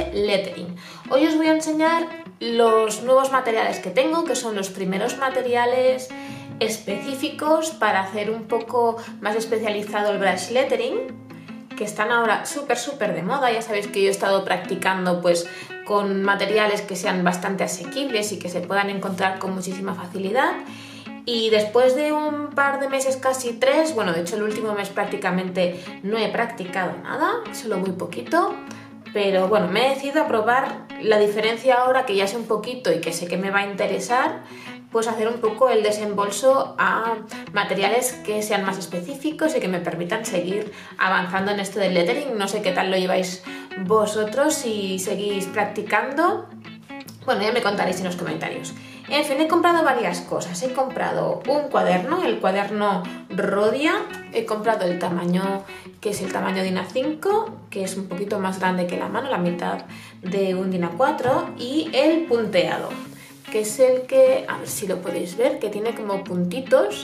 de lettering. Hoy os voy a enseñar los nuevos materiales que tengo, que son los primeros materiales específicos para hacer un poco más especializado el brush lettering, que están ahora súper de moda. Ya sabéis que yo he estado practicando pues con materiales que sean bastante asequibles y que se puedan encontrar con muchísima facilidad. Y después de un par de meses, casi 3, bueno, de hecho el último mes prácticamente no he practicado nada, solo muy poquito, pero bueno, me he decidido a probar la diferencia ahora que ya sé un poquito y que sé que me va a interesar, pues hacer un poco el desembolso a materiales que sean más específicos y que me permitan seguir avanzando en esto del lettering. No sé qué tal lo lleváis vosotros, si seguís practicando. Bueno, ya me contaréis en los comentarios. En fin, he comprado varias cosas. He comprado un cuaderno, el cuaderno Rhodia. He comprado el tamaño, que es el tamaño DIN A5, que es un poquito más grande que la mano, la mitad de un DIN A4. Y el punteado, que es el que, a ver si lo podéis ver, que tiene como puntitos.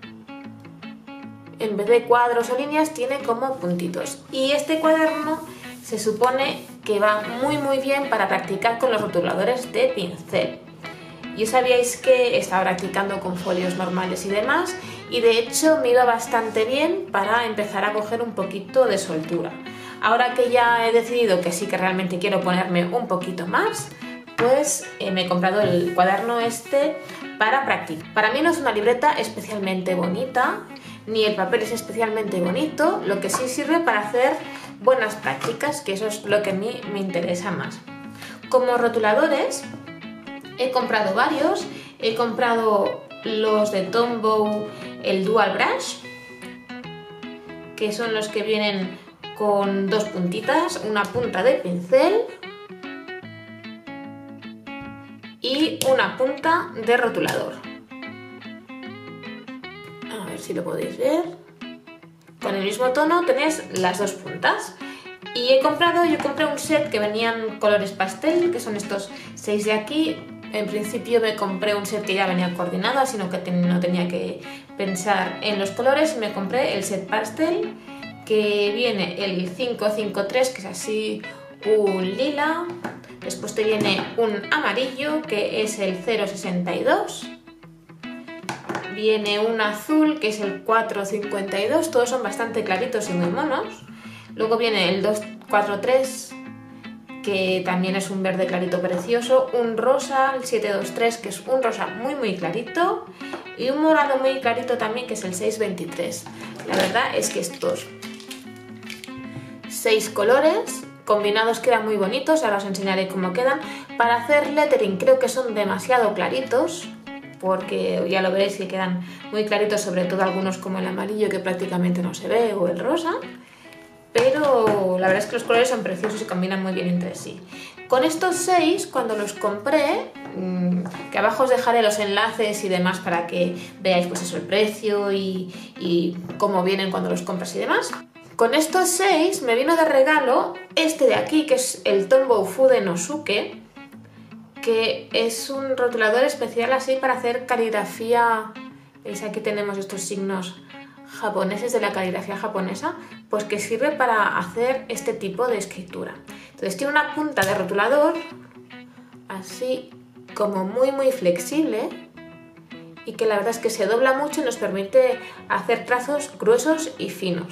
En vez de cuadros o líneas, tiene como puntitos. Y este cuaderno se supone que va muy bien para practicar con los rotuladores de pincel. Ya sabíais que estaba practicando con folios normales y demás, y de hecho me iba bastante bien para empezar a coger un poquito de soltura. Ahora que ya he decidido que sí que realmente quiero ponerme un poquito más, pues me he comprado el cuaderno este para practicar. Para mí no es una libreta especialmente bonita, ni el papel es especialmente bonito, lo que sí sirve para hacer buenas prácticas, que eso es lo que a mí me interesa más. Como rotuladores he comprado varios. He comprado los de Tombow, el Dual Brush, que son los que vienen con dos puntitas, una punta de pincel y una punta de rotulador. A ver si lo podéis ver. Con el mismo tono tenéis las dos puntas. Y yo compré un set que venían colores pastel, que son estos 6 de aquí. En principio me compré un set que ya venía coordinado, sino que no tenía que pensar en los colores, y me compré el set pastel, que viene el 553, que es así un lila. Después te viene un amarillo, que es el 062. Viene un azul, que es el 452. Todos son bastante claritos y muy monos. Luego viene el 243, que también es un verde clarito precioso. Un rosa, el 723, que es un rosa muy clarito. Y un morado muy clarito también, que es el 623. La verdad es que estos 6 colores combinados quedan muy bonitos. Ahora os enseñaré cómo quedan. Para hacer lettering creo que son demasiado claritos, porque ya lo veréis que quedan muy claritos, sobre todo algunos como el amarillo, que prácticamente no se ve, o el rosa. Pero la verdad es que los colores son preciosos y combinan muy bien entre sí. Con estos 6, cuando los compré, que abajo os dejaré los enlaces y demás para que veáis pues eso, el precio y cómo vienen cuando los compras y demás. Con estos 6 me vino de regalo este de aquí, que es el Tombow Fude Nosuke, que es un rotulador especial así para hacer caligrafía. ¿Veis? Aquí tenemos estos signos japoneses de la caligrafía japonesa, pues que sirve para hacer este tipo de escritura. Entonces tiene una punta de rotulador así como muy flexible, y que la verdad es que se dobla mucho y nos permite hacer trazos gruesos y finos.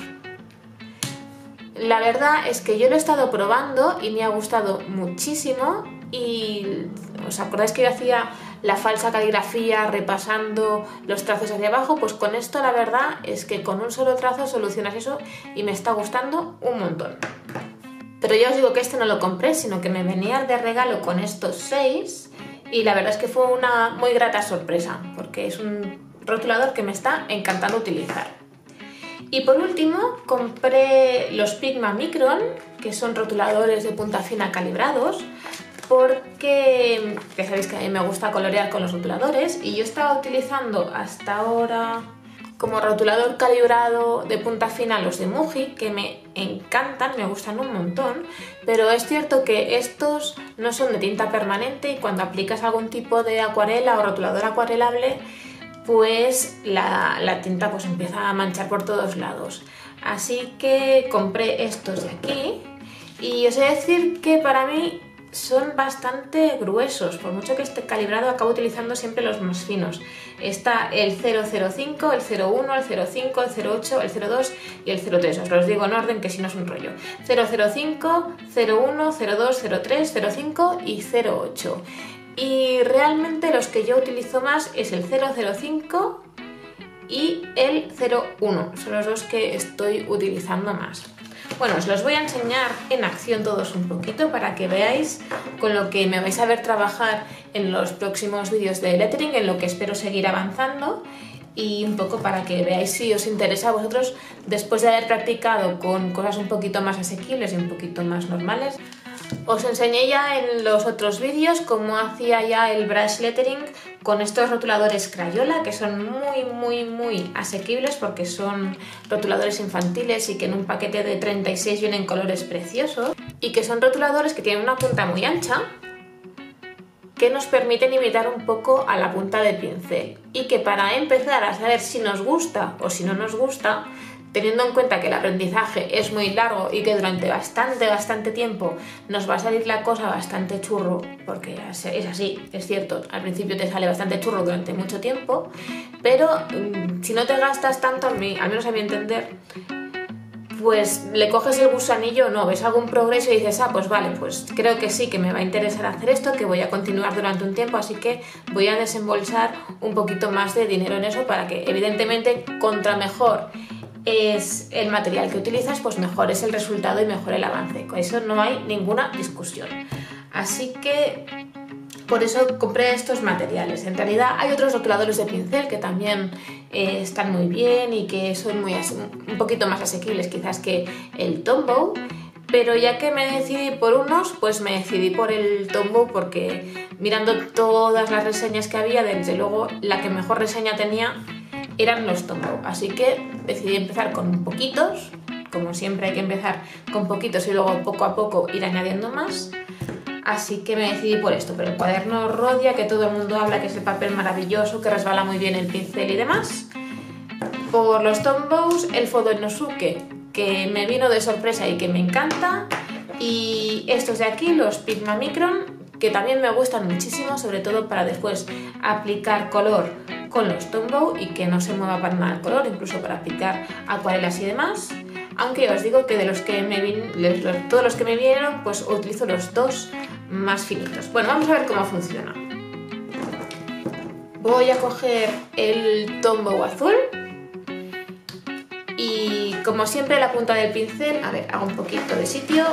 La verdad es que yo lo he estado probando y me ha gustado muchísimo. Y ¿os acordáis que yo hacía la falsa caligrafía repasando los trazos hacia abajo? Pues con esto la verdad es que con un solo trazo solucionas eso y me está gustando un montón. Pero ya os digo que este no lo compré, sino que me venía de regalo con estos 6, y la verdad es que fue una muy grata sorpresa, porque es un rotulador que me está encantando utilizar. Y por último compré los Pigma Micron, que son rotuladores de punta fina calibrados, porque ya sabéis que a mí me gusta colorear con los rotuladores, y yo estaba utilizando hasta ahora como rotulador calibrado de punta fina los de Muji, que me encantan, me gustan un montón, pero es cierto que estos no son de tinta permanente, y cuando aplicas algún tipo de acuarela o rotulador acuarelable, pues la tinta pues empieza a manchar por todos lados. Así que compré estos de aquí, y os he de decir que para mí son bastante gruesos, por mucho que esté calibrado acabo utilizando siempre los más finos. Está el 005, el 01, el 05, el 08, el 02 y el 03, os los digo en orden que si no es un rollo. 005, 01, 02, 03, 05 y 08. Y realmente los que yo utilizo más es el 005 y el 01, son los dos que estoy utilizando más. Bueno, os los voy a enseñar en acción todos un poquito para que veáis con lo que me vais a ver trabajar en los próximos vídeos de lettering, en lo que espero seguir avanzando, y un poco para que veáis si os interesa a vosotros después de haber practicado con cosas un poquito más asequibles y un poquito más normales. Os enseñé ya en los otros vídeos cómo hacía ya el brush lettering con estos rotuladores Crayola, que son muy asequibles porque son rotuladores infantiles y que en un paquete de 36 vienen colores preciosos, y que son rotuladores que tienen una punta muy ancha que nos permiten imitar un poco a la punta del pincel, y que para empezar a saber si nos gusta o si no nos gusta, teniendo en cuenta que el aprendizaje es muy largo y que durante bastante tiempo nos va a salir la cosa bastante churro, porque es así, es cierto, al principio te sale bastante churro durante mucho tiempo, pero si no te gastas tanto, al menos a mi entender, pues le coges el gusanillo, no, ves algún progreso y dices, ah, pues vale, pues creo que sí, que me va a interesar hacer esto, que voy a continuar durante un tiempo, así que voy a desembolsar un poquito más de dinero en eso para que, evidentemente, contra mejor es el material que utilizas, pues mejor es el resultado y mejor el avance. Con eso no hay ninguna discusión. Así que por eso compré estos materiales. En realidad hay otros rotuladores de pincel que también están muy bien y que son un poquito más asequibles quizás que el Tombow, pero ya que me decidí por unos, pues me decidí por el Tombow porque mirando todas las reseñas que había, desde luego la que mejor reseña tenía eran los Tombow, así que decidí empezar con poquitos, como siempre hay que empezar con poquitos y luego poco a poco ir añadiendo más, así que me decidí por esto, pero el cuaderno Rhodia, que todo el mundo habla que es el papel maravilloso, que resbala muy bien el pincel y demás, por los Tombows, el Fodonosuke, que me vino de sorpresa y que me encanta, y estos de aquí, los Pigma Micron, que también me gustan muchísimo, sobre todo para después aplicar color con los Tombow y que no se mueva para nada el color, incluso para aplicar acuarelas y demás. Aunque os digo que de los que todos los que me vinieron, pues utilizo los dos más finitos. Bueno, vamos a ver cómo funciona. Voy a coger el Tombow azul y, como siempre, la punta del pincel, a ver, hago un poquito de sitio.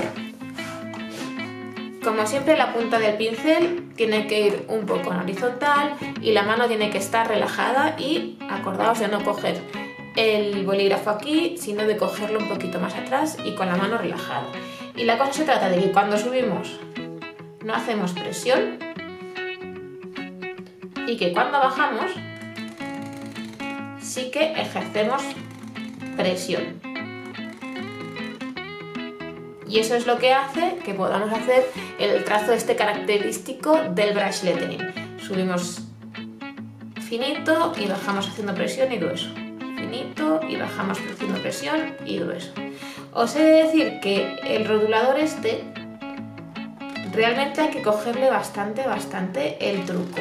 Como siempre, la punta del pincel tiene que ir un poco en horizontal y la mano tiene que estar relajada, y acordaos de no coger el bolígrafo aquí, sino de cogerlo un poquito más atrás y con la mano relajada. Y la cosa se trata de que cuando subimos no hacemos presión y que cuando bajamos sí que ejercemos presión. Y eso es lo que hace que podamos hacer el trazo este característico del brush lettering. Subimos finito y bajamos haciendo presión y grueso. Finito y bajamos haciendo presión y grueso. Os he de decir que el rotulador este realmente hay que cogerle bastante el truco.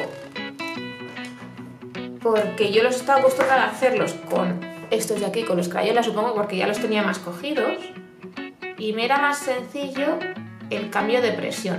Porque yo los estaba acostumbrada a hacerlos con estos de aquí, con los Crayola, supongo porque ya los tenía más cogidos. Y me era más sencillo el cambio de presión.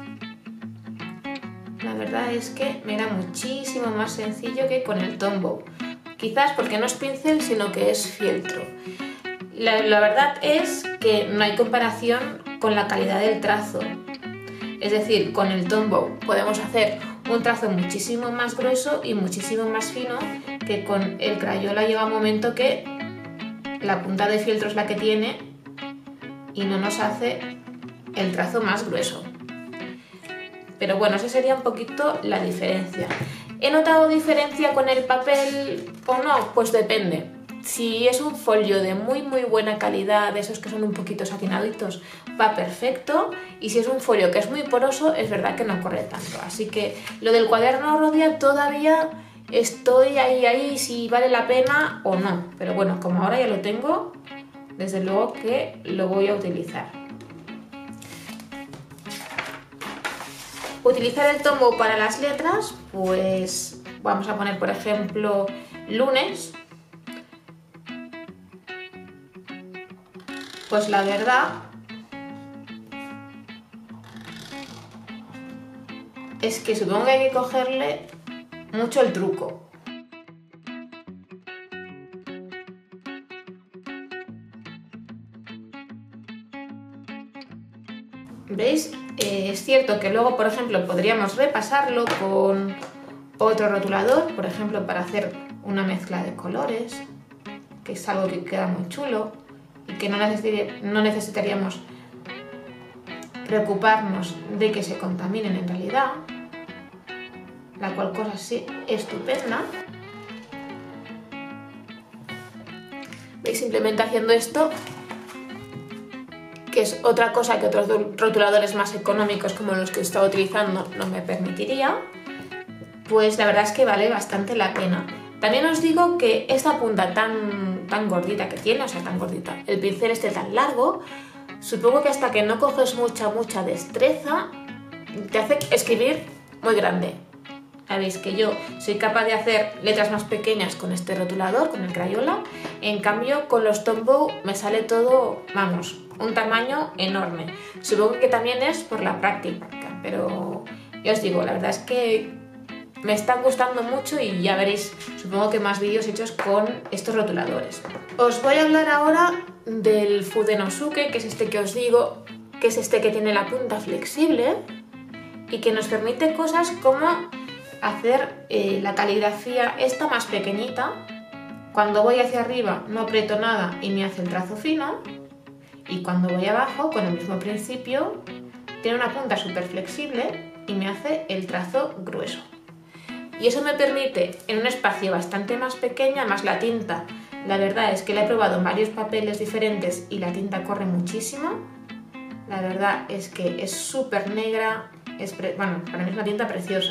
La verdad es que me era muchísimo más sencillo que con el Tombow. Quizás porque no es pincel, sino que es fieltro. La verdad es que no hay comparación con la calidad del trazo. Es decir, con el Tombow podemos hacer un trazo muchísimo más grueso y muchísimo más fino, que con el Crayola llega un momento que la punta de fieltro es la que tiene y no nos hace el trazo más grueso. Pero bueno, esa sería un poquito la diferencia. ¿He notado diferencia con el papel o no? Pues depende. Si es un folio de muy buena calidad, de esos que son un poquito satinaditos, va perfecto. Y si es un folio que es muy poroso, es verdad que no corre tanto. Así que lo del cuaderno Rhodia todavía estoy ahí si vale la pena o no. Pero bueno, como ahora ya lo tengo, desde luego que lo voy a utilizar. Utilizar el tombow para las letras, pues vamos a poner por ejemplo lunes. Pues la verdad es que supongo que hay que cogerle mucho el truco. ¿Veis? Es cierto que luego, por ejemplo, podríamos repasarlo con otro rotulador, por ejemplo, para hacer una mezcla de colores, que es algo que queda muy chulo y que no necesitaríamos preocuparnos de que se contaminen en realidad, la cual cosa sí estupenda. ¿Veis? Simplemente haciendo esto, que es otra cosa que otros rotuladores más económicos como los que he estado utilizando no me permitiría, pues la verdad es que vale bastante la pena. También os digo que esta punta tan gordita que tiene, o sea, tan gordita, el pincel este tan largo, supongo que hasta que no coges mucha destreza, te hace escribir muy grande. Sabéis que yo soy capaz de hacer letras más pequeñas con este rotulador, con el Crayola. En cambio, con los Tombow me sale todo, vamos, un tamaño enorme. Supongo que también es por la práctica, pero ya os digo, la verdad es que me están gustando mucho y ya veréis, supongo que más vídeos hechos con estos rotuladores. Os voy a hablar ahora del Fudenosuke, que es este que os digo, que es este que tiene la punta flexible y que nos permite cosas como hacer la caligrafía esta más pequeñita. Cuando voy hacia arriba no aprieto nada y me hace el trazo fino, y cuando voy abajo con el mismo principio tiene una punta súper flexible y me hace el trazo grueso. Y eso me permite en un espacio bastante más pequeño, además la tinta, la verdad es que la he probado en varios papeles diferentes y la tinta corre muchísimo. La verdad es que es súper negra, bueno, para mí es una tinta preciosa.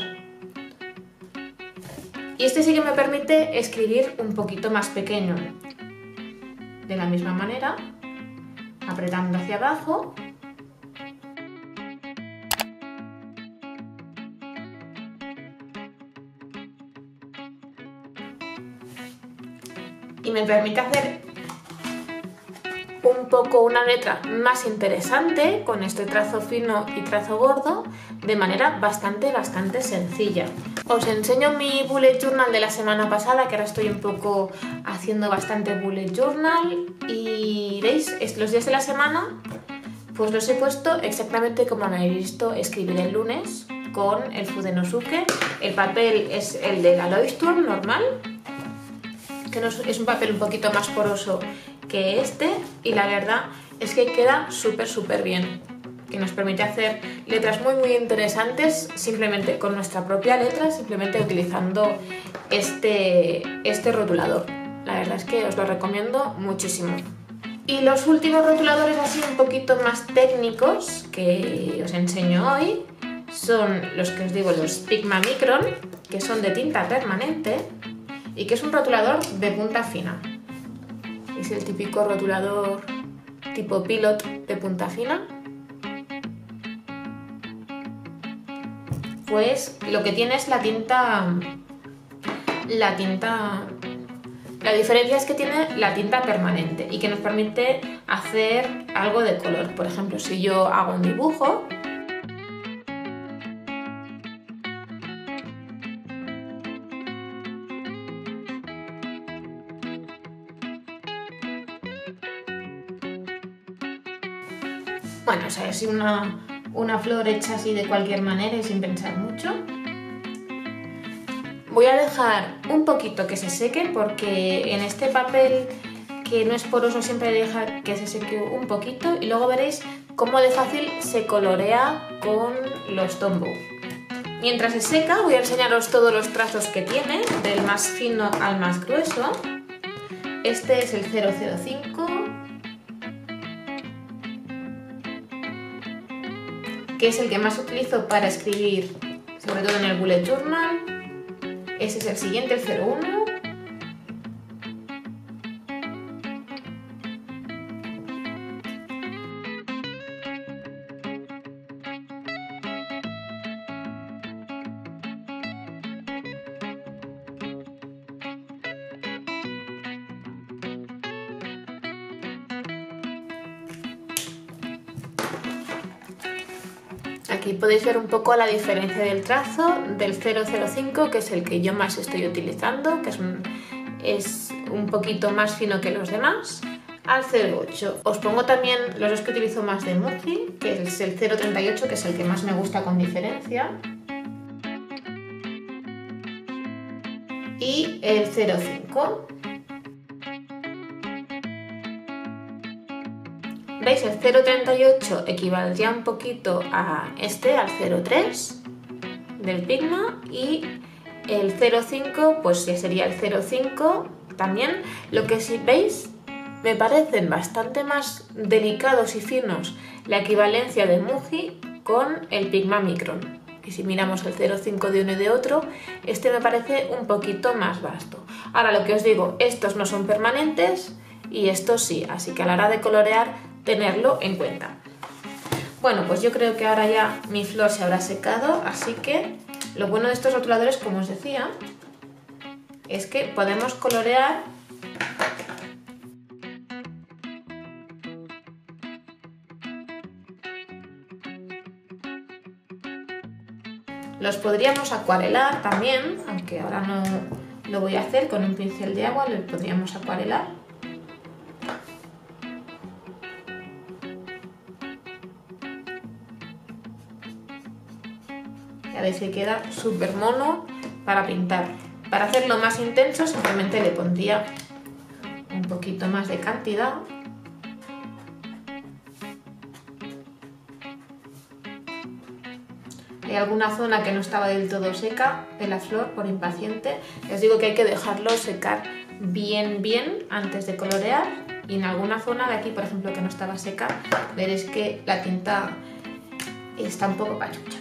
Y este sí que me permite escribir un poquito más pequeño. De la misma manera, apretando hacia abajo. Y me permite hacer un poco una letra más interesante con este trazo fino y trazo gordo de manera bastante sencilla. Os enseño mi bullet journal de la semana pasada, que ahora estoy un poco haciendo bastante bullet journal, y veis, los días de la semana pues los he puesto exactamente como me habéis visto escribir el lunes con el Fudenosuke. El papel es el de la Leuchtturm normal, que es un papel un poquito más poroso que este, y la verdad es que queda súper bien, que nos permite hacer letras muy interesantes simplemente con nuestra propia letra, simplemente utilizando este rotulador. La verdad es que os lo recomiendo muchísimo. Y los últimos rotuladores así un poquito más técnicos que os enseño hoy son los que os digo, los Pigma Micron, que son de tinta permanente y que es un rotulador de punta fina. Es el típico rotulador tipo Pilot de punta fina. Pues lo que tiene es la diferencia es que tiene la tinta permanente y que nos permite hacer algo de color. Por ejemplo, si yo hago un dibujo, bueno, o sea, es una flor hecha así de cualquier manera y sin pensar mucho. Voy a dejar un poquito que se seque porque en este papel que no es poroso siempre deja que se seque un poquito, y luego veréis cómo de fácil se colorea con los Tombow. Mientras se seca voy a enseñaros todos los trazos que tiene, del más fino al más grueso. Este es el 005, que es el que más utilizo para escribir, sobre todo en el bullet journal. Ese es el siguiente, el 01. Aquí podéis ver un poco la diferencia del trazo del 005, que es el que yo más estoy utilizando, que es un poquito más fino que los demás, al 08. Os pongo también los dos que utilizo más de Muji, que es el 038, que es el que más me gusta con diferencia, y el 05. ¿Veis? El 038 equivaldría un poquito a al 03 del Pigma, y el 05 pues ya sería el 05 también. Lo que sí veis, me parecen bastante más delicados y finos la equivalencia de Muji con el Pigma Micron. Y si miramos el 05 de uno y de otro, este me parece un poquito más vasto. Ahora, lo que os digo, estos no son permanentes y estos sí, así que a la hora de colorear, tenerlo en cuenta. Bueno, pues yo creo que ahora ya mi flor se habrá secado, así que lo bueno de estos rotuladores, como os decía, es que podemos colorear los podríamos acuarelar también, aunque ahora no lo voy a hacer. Con un pincel de agua lo podríamos acuarelar. Ya veis que queda súper mono para pintar. Para hacerlo más intenso simplemente le pondría un poquito más de cantidad. Hay alguna zona que no estaba del todo seca de la flor por impaciente. Os digo que hay que dejarlo secar bien antes de colorear, y en alguna zona de aquí, por ejemplo, que no estaba seca, veréis que la tinta está un poco pachucha.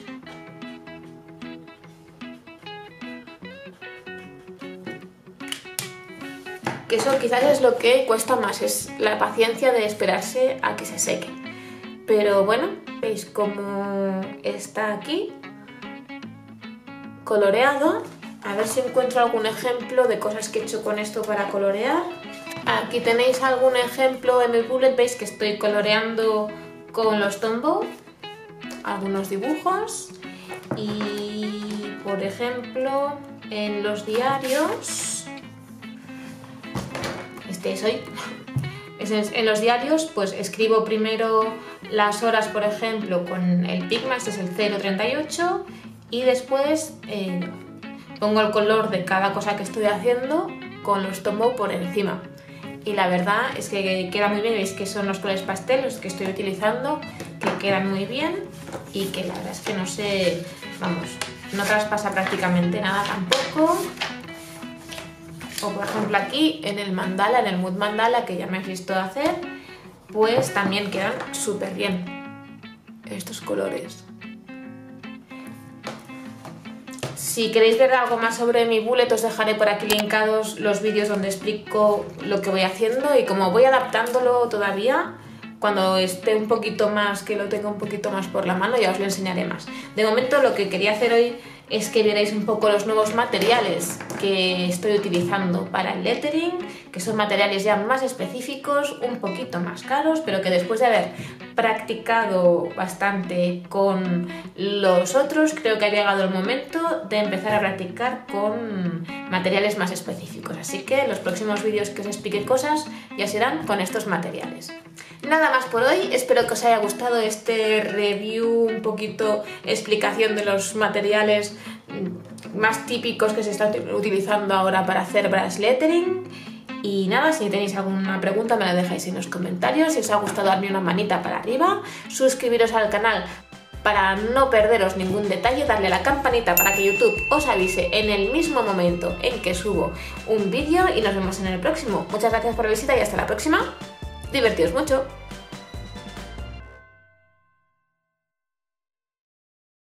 Que eso quizás es lo que cuesta más, es la paciencia de esperarse a que se seque. Pero bueno, veis cómo está aquí coloreado. A ver si encuentro algún ejemplo de cosas que he hecho con esto para colorear. Aquí tenéis algún ejemplo en el bullet. Veis que estoy coloreando con los Tombow algunos dibujos, y por ejemplo en los diarios, en los diarios pues escribo primero las horas, por ejemplo, con el Pigma, este es el 038, y después pongo el color de cada cosa que estoy haciendo con los Tombow por encima. Y la verdad es que queda muy bien. Veis que son los colores pastel los que estoy utilizando, que quedan muy bien y que la verdad es que no sé, vamos, no traspasa prácticamente nada tampoco. O por ejemplo aquí en el mandala, en el mood mandala, que ya me has visto hacer, pues también quedan súper bien estos colores. Si queréis ver algo más sobre mi bullet, os dejaré por aquí linkados los vídeos donde explico lo que voy haciendo y cómo voy adaptándolo todavía. Cuando esté un poquito más, que lo tenga un poquito más por la mano, ya os lo enseñaré más. De momento lo que quería hacer hoy es que vierais un poco los nuevos materiales que estoy utilizando para el lettering, que son materiales ya más específicos, un poquito más caros, pero que después de haber practicado bastante con los otros, creo que ha llegado el momento de empezar a practicar con materiales más específicos. Así que los próximos vídeos que os explique cosas ya serán con estos materiales. Nada más por hoy, espero que os haya gustado este review, un poquito explicación de los materiales más típicos que se están utilizando ahora para hacer brush lettering. Y nada, si tenéis alguna pregunta me la dejáis en los comentarios. Si os ha gustado, darme una manita para arriba, suscribiros al canal para no perderos ningún detalle, darle a la campanita para que YouTube os avise en el mismo momento en que subo un vídeo, y nos vemos en el próximo. Muchas gracias por la visita y hasta la próxima. Divertíos mucho.